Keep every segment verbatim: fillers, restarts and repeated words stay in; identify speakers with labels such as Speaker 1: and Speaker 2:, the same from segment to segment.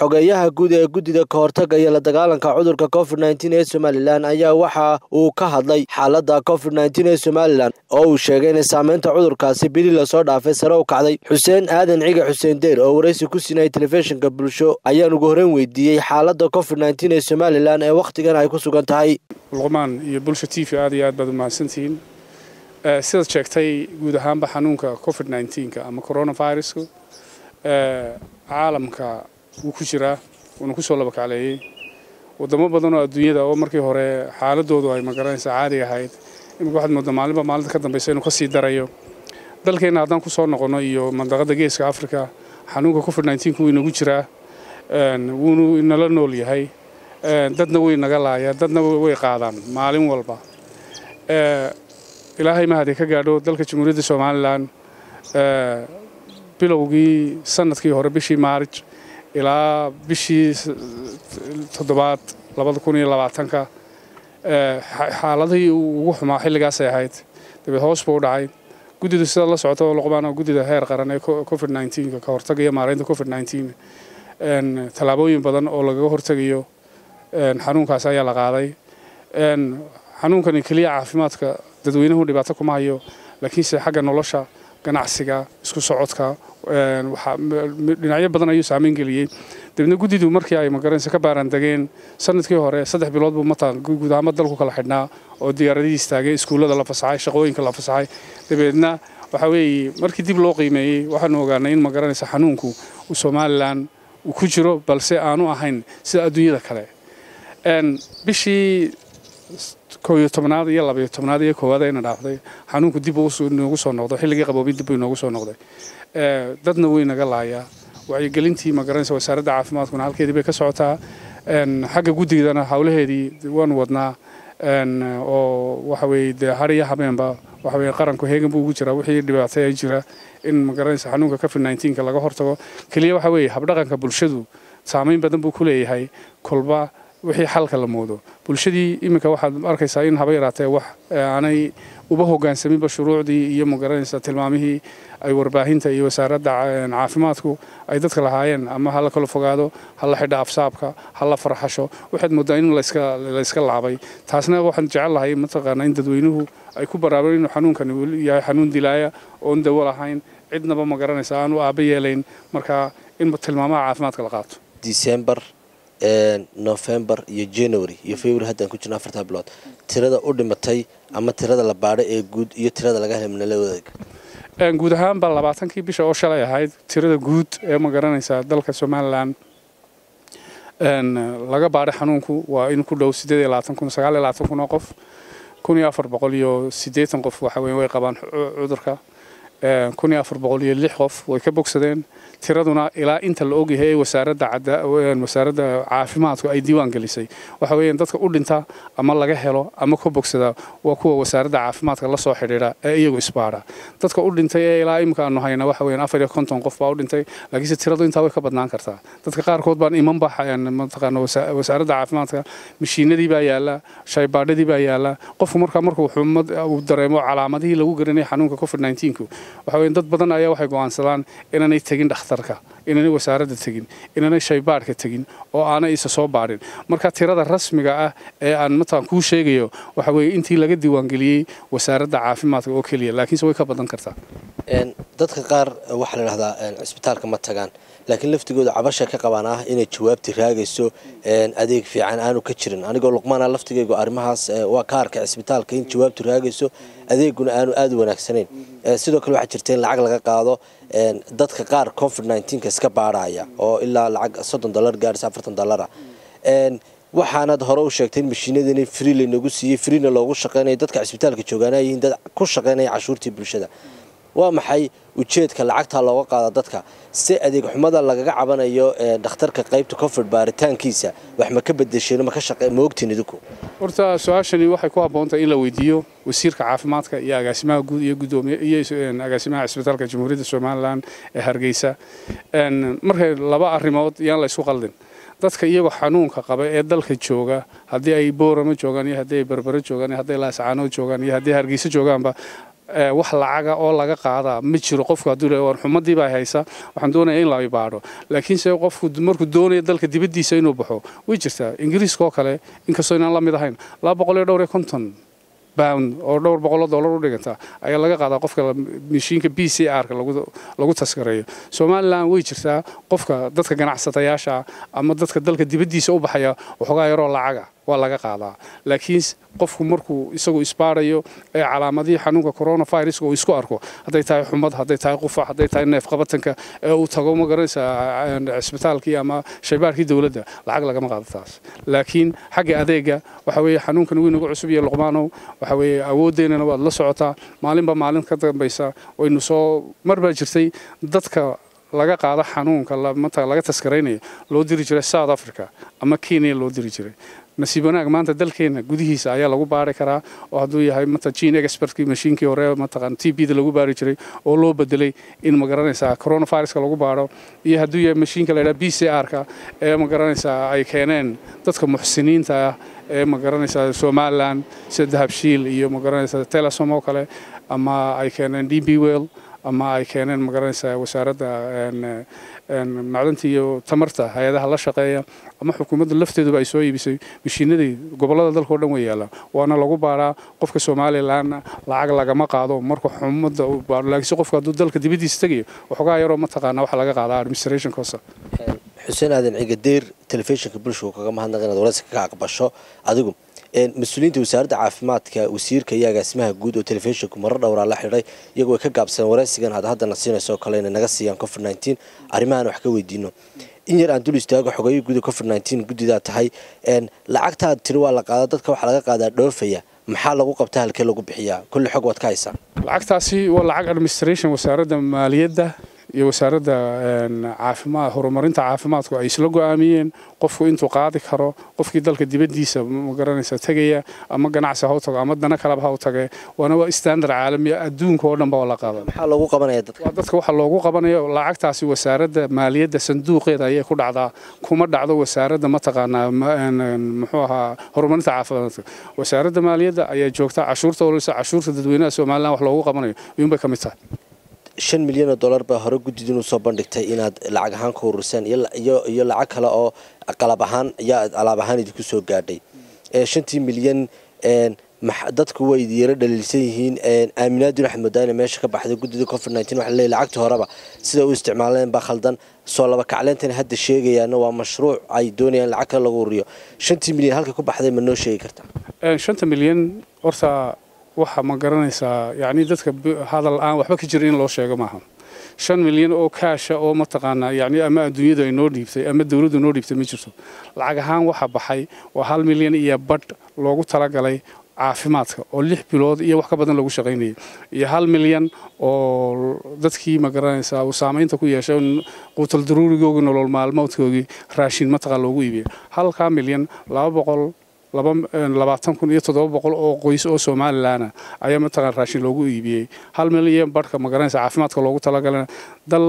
Speaker 1: xogeeyaha guud ee guddida ka hortagga iyo la dagaalanka cudurka covid nineteen ee Somaliland ayaa waxa uu ka hadlay xaaladda covid nineteen ee Somaliland oo uu sheegay in saameynta cudurkaasi bili la soo dhaafay sare u kacday. Xuseen Aadan Ciga Xuseen Deer oo wareysi ku siinay telefishinka bulsho ayaan ugu horreyn weydiiyay xaaladda covid nineteen ee Somaliland ee waqtigan ay ku sugan tahay.
Speaker 2: Luqmaan iyo bulsho T V aad iyo aad baad u mahadsantihiin. Sida sheegtay guud ahaanba xanuunka covid nineteen ama coronavirus ee caalamka uu ku jira uu ku soo laba kacleeyay wadamo badan oo adduunyada oo markii hore xaaladoodu ay magaranaysa caadi ahayd in waxaad moodaa maalinba maalinta ka dambaysa inuu ka sii darayo dalkeena haddaan ku soo noqono iyo mandaqada geeska Afrika xanuunka covid nineteen ku inagu jira een wuu inala nool yahay een dadna way naga laayeen dadna way qaadaan maalin walba ee ilaahay ma hadii ka gaadho dalka Jamhuuriyadda Somaliland ee bilowgii sanadkii hore bishii March ilaa bishii toddobaad laba kun iyo labaatan ka ee xaaladii ugu xumaa xilligaas ay ahayd dib hoos buu dhacay guddida sida la socoto Luqmaan oo guddida heer qaran ee covid nineteen ka hortagaya maareynta covid nineteen een talaabooyin badan oo laga hortagayo een xanuunkaas ayaa la qaaday een xanuunkan kaliya caafimaadka dadweynuhu dhibaato kuma hayo laakiin si xagga nolosha ganacsiga isku socodka een waxa dhinacyo badan ayuu saameyn geliyay dibna guddidu markii ay magaranaysa ka baaran dageen sanadkii hore saddex bilood buu mataan guud ahaan dalku kala xidhnaa oo diyaaradii istaagay iskuulada la fasaxay shaqooyinka la fasaxay dibadna waxa weeye markii dib loo qiimeeyay waxaan ogaanay in magaranaysa xanuunku uu Somaliland uu ku jiro balse aanu ahayn sida adduunyada kale een bishii kow iyo tobnaad iyo laba iyo tobnaad iyo koowaad ayna dhaafday xanuunku dib uu noogu soo noqdo xilligii qaboobay dib uu noogu soo noqday ee dadna way naga laaya wacyigelintii magaranaysa wasaaradda caafimaadkuna halkeedii bay ka socotaa een xagga guddigana hawlaheedii waan wadnaa een oo waxa weeye hariya habeenba waxa weeye qaranku heegan buu ugu jiraa wixii dhibaato ay jira in magaranaysa xanuunka covid nineteen ka laga hortago kaliya waxa weeye habdhaqanka bulshadu saameyn badan buu ku leeyahay kolba wixii xalka la moodo bulshadii iminka waxaad arkaysaa in haba yaraatee wax aanay uba hoggaansamin shuruucdii iyo magaranaysa tilmaamihii ay warbaahinta iyo wasaaradda caafimaadku ay dadka lahaayeen ama hal kala fogaado hal xidha afsaabka hal farxasho waxaad moodaa in la iska la iska laabay taasna waxaan jecelahay mataqaana in dadweynuhu ay ku baraareen inuu xanuunkan yahay xanuun dilaaya oo dawo lahayn cidnaba magaranaysa aan u aaba yeelayn marka in tilmaamaha caafimaadka la qaato
Speaker 1: December November iyo January iyo February haddaan ku jirnaa afarta bilood tirada u dhimatay ama tirada la baadhay ee guud iyo tirada laga helay la wadaag
Speaker 2: een guud ahaan ba labaatankii bisha oo shalay ahayd tirada guud ee ma garanaysa dalka Somaliland een laga baadhay xanuunku waa in ku dhow siddeed iyo labaatan kun sagaal iyo labaatan kun oo qof kun iyo afar boqol iyo siddeetan qof waxa weeye way qabaan cudurka een kun iyo afar boqol iyo lix qof way ka bogsadeen tiraduna ilaa inta la og yahay wasaaradda wasaaradda caafimaadku ay diiwaan gelisay waxa weeyaan dadka u dhinta ama laga helo ama ka bogsada waa kuwa wasaaradda caafimaadka la soo xiriira ee iyagu isbaara dadka u dhintay ee ilaa imka aanu hayna waxa weeyaan afar iyo konton qof baa u dhintay laakiin tiradu inta way ka badnaan kartaa dadka qaar kood baan iman baxayaan mataqaana wasaaradda caafimaadka mishiinadii baa yaala shaybaadhadii baa yaala qofku marka markuu xumad uu dareemo calaamadihii lagu garanay xanuunka covid nineteen ku waxa weeyaan dad badan ayaa waxay go'aansadaan inaanay tagin dhakhtarka inaanay wasaaradda tagin inaanay shaybaadhka tagin oo aanay isa soo baarin marka tirada rasmiga ah ee aan mataan ku sheegayo waxa weeye intii laga diiwaan geliyay wasaaradda caafimaadka oo kaliya laakiin way ka badan kartaa
Speaker 1: een dadka qaar waxa la yiraahdaa isbitaalka ma tagaan laakiin laftigooda cabasha ka qabaan ah inay jawaabti raagayso een adeeg fiican aanu ka jirin anigoo Luqmaan laftigaygu arimahaas waa ka arkay isbitaalka in jawaabtu raagayso adeeguna aanu aad u wanaagsaneyn sidoo kale waxa jirtay lacag laga qaado een dadka qaar covid nineteen ka iska baaraya oo ilaa lacag soddon dollar gaaraysa afartan dollar een waxaanad hore u sheegtay in mashiinadani free leenagu siiyay freena loogu shaqeynay dadka isbitaalka jooganayeen dad ku shaqeynay cashuurtii bulshada waa maxay ujeedka lacagta looga qaado dadka si adeeg xumada lagaga cabanayo ee dhakhtarka qaybta covid baaritaankiisa wax ma ka bedesheen ma ka shaqeey ma ogtiin idinku
Speaker 2: horta su'aashani waxay ku haboontay in la weydiiyo wasiirka caafimaadka iyo agaasimaha guud iyo gudoomiye iyo agaasimaha isbitaalka Jamhuuriyadda Somaliland ee Hargeysa een markay laba arrimood yaan la isku qaldin dadka iyagu xanuunka qaba ee dalka jooga hadii ay Boorama joogan iyo hadii ay Berbera joogan iyo hadii ay Laascaanood joogan iyo hadii Hargeysa joogaanba wax lacaga oo laga qaada ma jiro qofku hadduu leeyahay xumadii baa haysa waxaan doonayaa in la ibaado laakiin se qofku markuu doonayo dalka dibadiisa inuu baxo way jirtaa ingiriiska oo kale inkastoo inaan la mid ahayn laba boqol iyo dhowr iyo konton pound oo dhowr boqol oo dollar u dhiganta ayaa laga qaadaa qofka mishiinka B C R ka lagu lagu taskareeyo Soomaaliland way jirtaa qofka dadka ganacsatayaasha ama dadka dalka dibadiisa u baxaya waxoogaa yaroo lacaga waa laga qaadaa laakiin qofku markuu isagu isbaarayo ee calaamadii xanuunka coronavirus oo isku arko haday tahay xumad haday tahay qufac haday tahay neef qabatanka ee uu tago ma garanaysa isbitaalkii ama shaybaarkii dawladda lacag laga ma qaado taas laakiin xagga adeega waxa weeye xanuunkan weyn ugu cusub iyo Luqmaanow waxa weeye awoodeena waad la socotaa maalinba maalin ka dambaysa waynu soo marba jirtay dadka laga qaado xanuunka laga taskareeyo loo diri jiray South Africa ama Kenya loo diri jiray nasiib wanaag maanta dalkeena gudihiisa ayaa lagu baari karaa oo hadduu yahay mata gene expertkii mashiinkii hore mataqaan T B da lagu baari jiray oo loo bedelay in ma garanaysaa coronavirus-ka lagu baaro iyo hadduu yahay mashiinka la yiraahdo B C R ka ee ma garanaysaa ay keeneen dadka muxsiniinta ah ee ma garanaysaa Soomaaliland sida Dahabshiil iyo ma garanaysaa Telesom oo kale ama ay keeneen D B Well ama ay keeneen ma garanaysaa wasaaradda macdanta iyo tamarta hay'adaha la shaqeeya ama xukuumadda lafteedu ay soo iibisay mishiinadii gobolada dalka oo dhan way yaalaan waana lagu baaraa qofka Soomaaliland lacag laga ma qaado marka xumadda uu baaro laakiin qofka hadduu dalka dibadiisa tagayo waxoogaa yaroo ma taqaana waxa laga qaadaa administration cost
Speaker 1: Xuseen Aadan Cigadeer telefishinka bulshada kaga mahadnaqeen inaad waraysi ka aqbasho adigu مسؤولين وزارة عافمات كوزير كياجا اسمها جود وتلفزيون مرة دورة على حري يجوا كجابسن وراسي كان هذا هذا نصينا سو كلنا نقصي عن كوفيد تسعة عشر أريمان وحكوا يدينه إن يرى أن تلوستيا حقوقي جود كوفيد تسعة عشر جود ذات هاي إن لعقتها تروى لقادات كوحلقة قادة دور فيها محل لقوا قبتها الكل لقوا بحياة كل حقوق كايسة
Speaker 2: لعقتها سي ولا عقد administration وزارة مالية ده iyo wasaaradda caafimaad horumarinta caafimaadku ay isla go'aamiyeen qofku intuu qaadi karo qofkii dalka dibadiisa ma garanaysa tagaya ama ganacsi ha u tago ama dana kale ha u tagay wana waa standard caalami adduunka oo dhan baa la qaadan
Speaker 1: waxa lagu qabanaya dadka
Speaker 2: dadka waxa loogu qabanayo lacagtaasi wasaaradda maaliyadda sanduuqeeda ayay ku dhacdaa kuma dhacdo wasaaradda ma taqaanaa muxuu ahaa horumarinta caafimaadka wasaaradda maaliyadda ayaa joogta cashuurta oo cashuurta dadweynaha Soomaaliland wax loogu qabanayo in bay ka mid tahay
Speaker 1: shan milyan oo dollar baa hore guddidu soo bandhigtay inaad lacag ahaan ku urursan iyo iyo lacag kale oo qalab ahaan iyo alaab ahaan idinku soo gaadhay ee shantii milyan ee dadku way yara dhaliilsan yihiin ee aaminaaduna xamadaana meesha ka baxday guddida covid nineteen waxa la leeyahay lacagta horeba sida uu isticmaaleen ba khaldan soo laba kacleyntan hadda sheegayaan waa mashruuc ay doonayaan lacag kale lagu ururiyo shantii milyan halka ku baxday ma noo sheegi kartaa
Speaker 2: ee shanta milyan horta waxa ma garanaysaa yaani dadka hadal aan waxba ka jirin loo sheego maaha shan milyan oo cash oo ma taqaana yaani ama adduunyada ay noo dhiibtay ama dawladdu noo dhiibtay ma jirto lacag ahaan waxa baxay waa hal milyan iyo badh loogu talagalay caafimaadka oo lix bilood iyo wax ka badan lagu shaqeynayay iyo hal milyan oo dadkii ma garanaysaa uu saameynta ku yeeshay quutal daruurigooga nolol maalmoodkoogii raashin ma taqaan loogu iibiyay halka milyan laba boqol labaatan kun iyo toddoba boqol oo qoys oo Soomaaliland ayaa ma taqaan raashin loogu iibiyay hal milyan barka ma garanaysaa caafimaadka loogu talagalay dal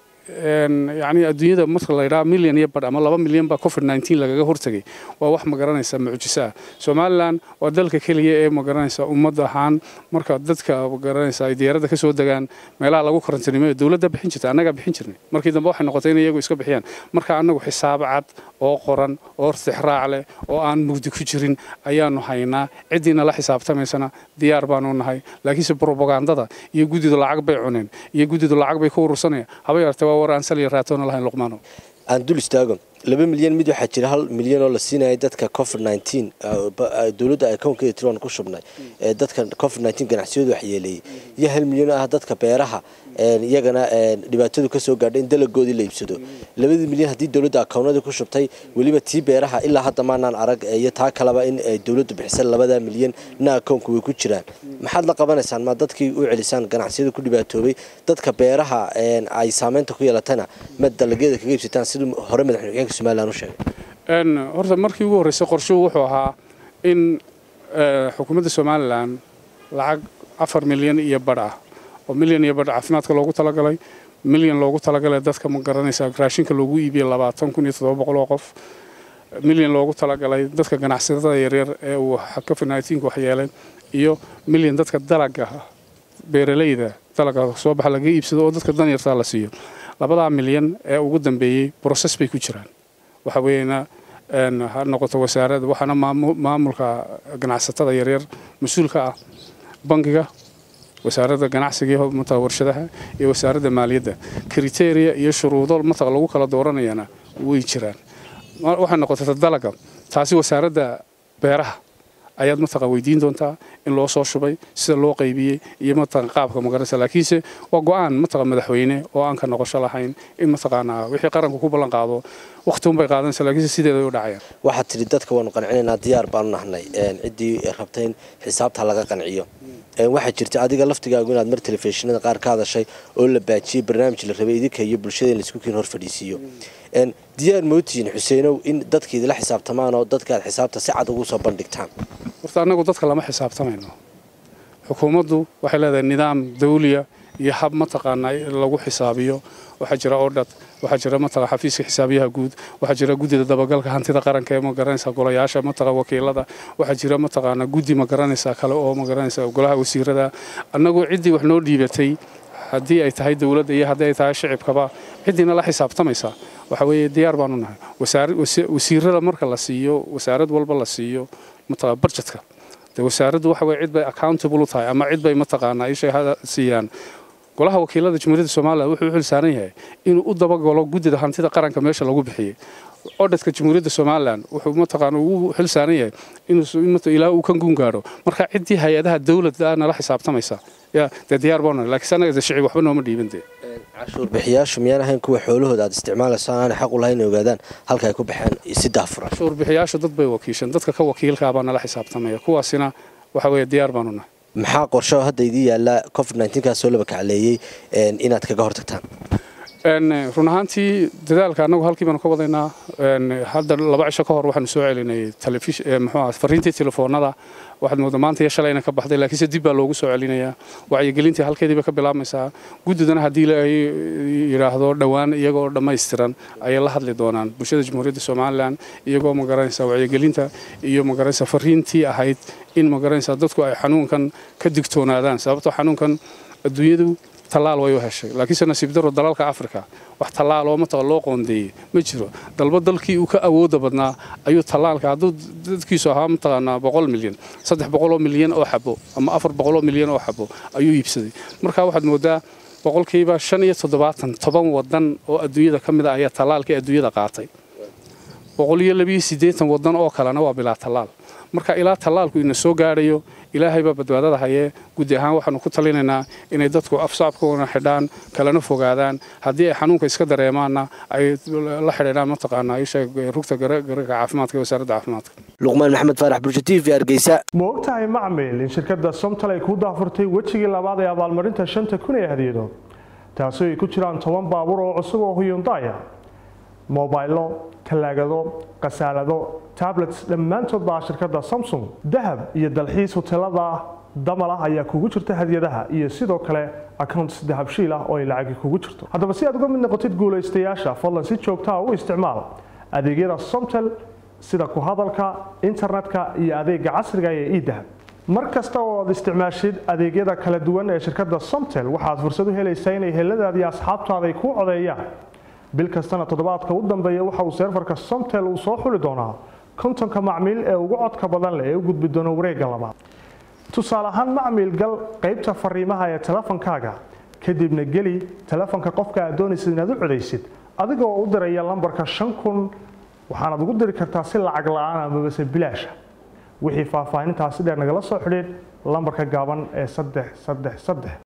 Speaker 2: يعني الدنيا مثل لا مليون يبر أما لبا مليون با كوفيد nineteen لقى هرتجي وواحد مقارنة معجزة سومالان ودلك كلية مقارنة أمضى هان مركز دتك مقارنة إدارة ذاك سود دجان ملا لقوا كرنتيني الدولة ده بحنجت أنا جاب بحنجتني مركز ده بوح نقطتين يجوا يسكب بحيان مركز أنا حساب عد أو قرن أو استحراء عليه أو أن مجد كجرين أيام نهاينا عدينا لا حساب تمام سنة ديار بانون هاي لكن سبروباغندا ده يجود العقب عنين يجود العقب يكون رسنة هذا يرتوى وران سلي راتون الله لقمانه.
Speaker 1: عندول استاجم لبي مليون ميدو حجر هل مليون ولا سنة دتك كوفيد nineteen دولة أكون كده تروان كوشبنا دتك كوفيد nineteen كان حسيد وحيلي يهل مليون أه دتك بيرها يجنا دبعتوا كسو قاعدين دل الجودي اللي يبسدوا لبي مليون هدي دولة أكونات دو كوشبتاي واللي بتي بيرها إلا حتى ما نعرق يتحك لبا إن دولة بحسن لبدا مليون نا أكون كوي كوشران محل لقبنا سان ما دتك وعلسان كان حسيد كل دبعتوا دتك بيرها أي سامن تخوي لتنا مد الجودي كيف ستان سيد هرم الحين Soomaaliland u sheegay
Speaker 2: in horta markii ugu horeysay qorshuhu wuxuu ahaa in xukuumadda Soomaaliland lacag afar milyan iyo badh ah oo milyan iyo badh caafimaadka loogu talagalay milyan loogu talagalay dadka ma garanaysaa raashinka loogu iibiyay labaatan kun iyo toddoba boqol oo qof milyan loogu talagalay dadka ganacsatada yaryar ee uu covid nineteen ku waxyeelay iyo milyan dadka dalagga beeralayda dalagga soo baxa laga iibsado oo dadka danyarta la siiyo labadaa milyan ee ugu dambeeyay process bay ku jiraan waxa weeyna een ha noqoto wasaaradda waxana maamulka ganacsatada yaryar mas'uulka ah bangiga wasaaradda ganacsiga iyo mataa warshadaha iyo wasaaradda maaliyadda criteria iyo shuruudo mataa lagu kala dooranayana way jiraan waxa noqotay dalagga taasi wasaaradda beeraha ayaad mataa weydiin doontaa in loo soo shubay sida loo qaybiyay iyo mataa qaabka magaranaysa laakiinse waa go'aan mataa madaxweyne oo aan ka noqosho lahayn in mataa wixii qaranku ku ballan qaado waqti un bay qaadanaysaa laakiinse sideeda u dhacayaan
Speaker 1: waxa tiri dadka waanu qancinaynaa diyaar baan nahnay een cidii rabteen xisaabta laga qanciyo een waxa jirta adiga laftigaagu inaad mar telefishinada qaar ka hadashay oo la baajiyay barnaamij la rabay idinka iyo bulshada in la isku keen hor fadhiisiyo een diyaar mootiin Xuseenow in dadkii la xisaabtamaan oo dadka xisaabta si cad ugu soo bandhigtaan
Speaker 2: horta anagu dadka lama xisaabtamayno xukuumaddu waxay leedahay nidaam dawliya iyo hab mataqaanaa lagu xisaabiyo waxa jira audit waxa jira mataqaanaa xafiiska xisaabiyaha guud waxa jira gudida dabagalka hantida qaranka ee ma garanaysa golayaasha mataqaanaa wakiilada waxa jira mataqaanaa gudi ma garanaysa kale oo ma garanaysa golaha wasiirada anagu cidii wax noo dhiibatay haddii ay tahay dawladda iyo haddii ay tahay shacabkaba cidina la xisaabtamaysa waxa weeye diyaar baan u nahay wasiirada marka la siiyo wasaarad walba la siiyo mataqaanaa budgetka de wasaaraddu waxa weeye cid bay accountable u tahay ama cid bay mataqaanaa ishay hada siiyaan golaha wakiilada Jamhuuriyadda Soomaaliya wuxuu xil saaran yahay inuu u dabagalo gudida hantida qaranka meesha lagu bixiyay auditka Jamhuuriyadda Soomaaliland wuxuu mataqaanaa uu xil saaran yahay inuu inta ilaa uu kan gun gaaro marka cidii hay'adaha dawladda la xisaabtamaysa ya diyaar baan laakiin sanaga shicib waxba nooma dhiibantay
Speaker 1: cashuur bixiyaashu miyaan ahayn kuwa xoolahooda aad isticmaalaysan aan xaq u lahayn ogaadaan halka ay ku baxeen si daafura
Speaker 2: cashuur bixiyaashu dad bay wakiishan dadka ka wakiilka ah baan la xisaabtamaya kuwaasina waxa weeye diyaar baan u nahay
Speaker 1: maxaa qorshe hadda idii yaala covid nineteen ka soo laba kacleeyay inaad kaga hortagtaan
Speaker 2: een run ahaantii dadaalka anagu halkii baan ka wadaynaa een hadda laba cisho ka hor waxaan soo celinay telefishin muxuu ahaa fariintii telefoonada waxaad moodaa maanta iyo shalayna ka baxday laakiin dib baa loogu soo celinayaa wacyigelintii halkeedii ka bilaabmaysaa gudidana haddii la yiraahdo dhawaan iyagoo dhammaystiran ayay la hadli doonaan bulshada Jamhuuriyadda Soomaaliland iyagoo ma garanaysa wacyigelinta iyo ma garanaysa fariintii ahayd in ma garanaysa dadku ay xanuunkan ka digtoonaadaan sababtoo xanuunkan adduunyadu talaal way u heshay laakiin nasiib daro dalalka Afrika wax talaal oo mataa loo qoondeeyay ma jiro dalba dalkii uu ka awoodo badnaa ayuu talaalka haduu dadkiisu ahaa mataqaanaa boqol milyan saddex boqol oo milyan oo xabo ama afar boqol oo milyan oo xabo ayuu iibsaday marka waxaad moodaa boqolkiiba shan iyo toddobaatan toban wadan oo adduunyada kamid ah ayaa talaalka adduunyada qaatay boqol iyo laba iyo siddeetan wadan oo kalena waa bilaa talaal marka ilaa talaalku ina soo gaarayo ilaahay baa badbaadada hayee gudi ahaan waxaanu ku talinaynaa inay dadku afsaabkooda xidhaan kalena fogaadaan haddii ay xanuunka iska dareemaanna ay la xidhiidhaan mataqaanaa isha rugta gargaarka caafimaadka wasaaradda caafimaadka
Speaker 1: luqmaan maxamed faarax bulsho t v hargeysa
Speaker 3: ma ogtahay macmiil in shirkadda Somtal ay ku daafurtay wejigii labaad ee abaalmarinta shanta kun ee hadiyadood taasoo ay ku jiraan toban baabuur oo cusub oo Hyundai موبايلو تلاجدو قسالدو تابلتس dhammaantood baa shirkadda Samsung dahab iyo dalxiis hotelada damala ayaa kugu jirta hadiyadaha iyo sidoo kale accounts dahab shiil ah oo ay lacag kugu jirto haddaba si aad uga mid noqotid guuleystayaasha fadlan si joogto ah u isticmaal adeegyada Somtel sida ku hadalka internetka iyo adeega casriga ah ee e-dahab markasta oo aad isticmaashid adeegyada kala duwan ee shirkadda Somtel waxaad fursad u helaysaa inay heladaada iyo asxaabtaada ay ku codeeyaan bil kastana toddobaadka u dambeeya waxa uu serverka Somtel uu soo xuli doonaa kontonka macmiil ee ugu codka badan leh ee u gudbi doona wareegga labaad tusaale ahaan macmiil gal qaybta fariimaha ee telefonkaaga kadibna geli telefonka qofka aad doonaysid inaad u codeysid adigoo u diraya lambarka shan kun waxaad ugu diri kartaa si lacag la'aan ah ama bilaash wixii faahfaahintaasi dheer nagala soo xidhiid lambarka gaaban ee saddex saddex saddex